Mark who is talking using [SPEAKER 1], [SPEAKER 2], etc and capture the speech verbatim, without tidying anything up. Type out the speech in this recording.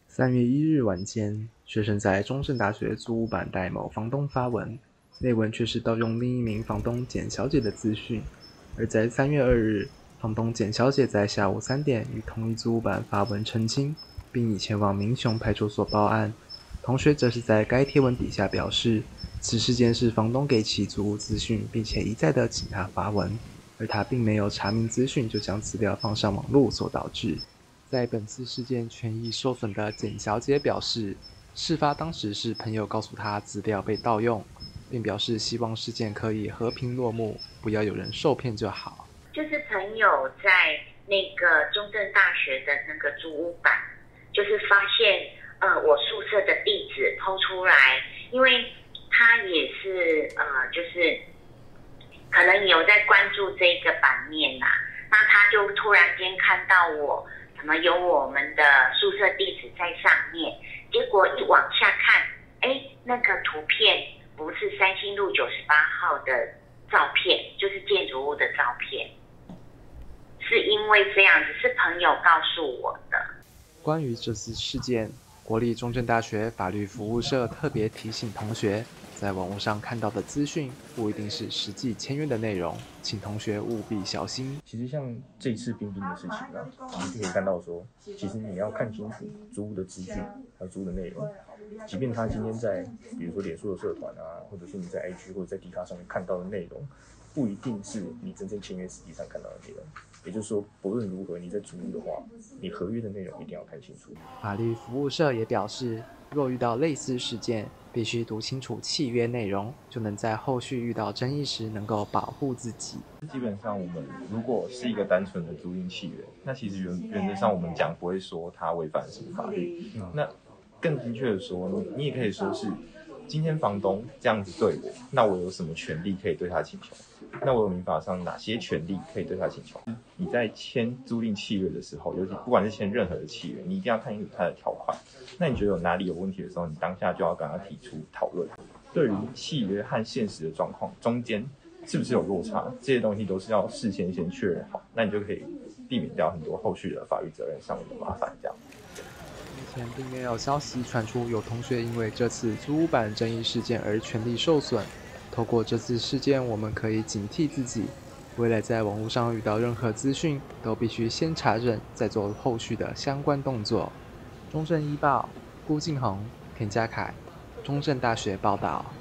[SPEAKER 1] 三月一日晚间，学生在中正大学租屋版代某房东发文，内文却是盗用另一名房东简小姐的资讯。而在三月二日，房东简小姐在下午三点与同一租屋版发文澄清，并已前往民雄派出所报案。同学则是在该贴文底下表示，此事件是房东给其租屋资讯，并且一再的请他发文，而他并没有查明资讯就将资料放上网络所导致。在本次事件权益受损的简小姐表示，事发当时是朋友告诉她资料被盗用，并表示希望事件可以和平落幕，不要有人受骗就好。
[SPEAKER 2] 就是朋友在那个中正大学的那个租屋版，就是发现呃我宿舍的地址抛出来，因为他也是呃就是可能有在关注这个版面呐、啊，那他就突然间看到我。怎么有我们的宿舍地址在上面？结果一往下看，哎，那个图片不是三星路九十八号的照片，就是建筑物的照片。是因为这样子，是朋友告诉我的。
[SPEAKER 1] 关于这次事件，国立中正大学法律服务社特别提醒同学，在网络上看到的资讯不一定是实际签约的内容，请同学务必小心。
[SPEAKER 3] 其实像这次冰冰的事情啊，我们就可以看到说，其实你要看清楚租屋的资讯还有租屋的内容，即便他今天在比如说脸书的社团啊，或者是你在 I G 或者在 D 卡上面看到的内容，不一定是你真正签约实际上看到的内容。也就是说，不论如何，你在租屋的话，你合约的内容一定要看清楚。
[SPEAKER 1] 法律服务社也表示，若遇到类似事件，必须读清楚契约内容，就能在后续遇到争议时能够保护自己。
[SPEAKER 3] 基本上，我们如果是一个单纯的租赁契约，那其实原原则上我们讲不会说它违反什么法律。嗯、那更精确的说，你你也可以说是，今天房东这样子对我，那我有什么权利可以对他请求？那我有民法上哪些权利可以对他请求？你在签租赁契约的时候，尤其不管是签任何的契约，你一定要看清楚它的条款。那你觉得有哪里有问题的时候，你当下就要跟他提出讨论。对于契约和现实的状况中间是不是有落差，这些东西都是要事先先确认好，那你就可以避免掉很多后续的法律责任上面的麻烦。这样。
[SPEAKER 1] 目前并没有消息传出有同学因为这次租屋版争议事件而权利受损。透过这次事件，我们可以警惕自己，未来在网络上遇到任何资讯，都必须先查证，再做后续的相关动作。中正一报，辜敬宏、田家凯，中正大学报道。